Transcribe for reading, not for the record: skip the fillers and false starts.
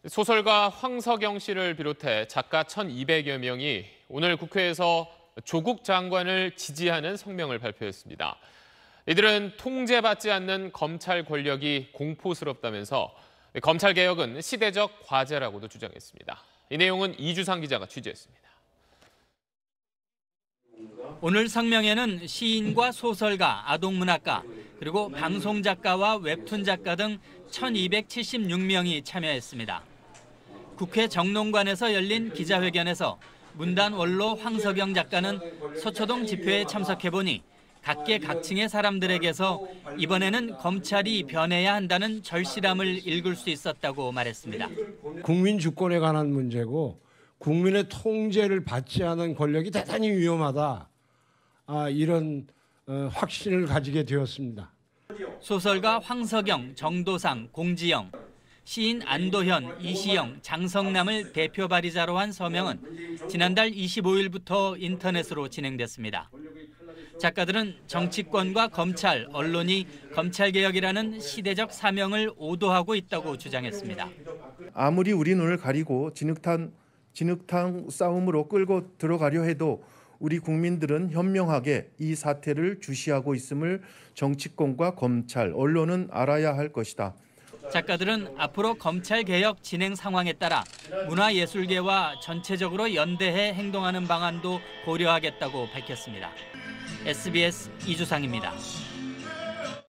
소설가 황석영 씨를 비롯해 작가 1,200여 명이 오늘 국회에서 조국 장관을 지지하는 성명을 발표했습니다. 이들은 통제받지 않는 검찰 권력이 공포스럽다면서 검찰개혁은 시대적 과제라고도 주장했습니다. 이 내용은 이주상 기자가 취재했습니다. 오늘 성명에는 시인과 소설가, 아동문학가, 그리고 방송작가와 웹툰 작가 등 1,276명이 참여했습니다. 국회 정론관에서 열린 기자회견에서 문단 원로 황석영 작가는 서초동 집회에 참석해보니 각계각층의 사람들에게서 이번에는 검찰이 변해야 한다는 절실함을 읽을 수 있었다고 말했습니다. 국민 주권에 관한 문제고 국민의 통제를 받지 않은 권력이 대단히 위험하다. 이런 확신을 가지게 되었습니다. 소설가 황석영, 정도상, 공지영, 시인 안도현, 이시영, 장성남을 대표 발의자로 한 서명은 지난달 25일부터 인터넷으로 진행됐습니다. 작가들은 정치권과 검찰, 언론이 검찰개혁이라는 시대적 사명을 오도하고 있다고 주장했습니다. 아무리 우리 눈을 가리고 진흙탕 싸움으로 끌고 들어가려 해도 우리 국민들은 현명하게 이 사태를 주시하고 있음을 정치권과 검찰, 언론은 알아야 할 것이다. 작가들은 앞으로 검찰개혁 진행 상황에 따라 문화예술계와 전체적으로 연대해 행동하는 방안도 고려하겠다고 밝혔습니다. SBS 이주상입니다.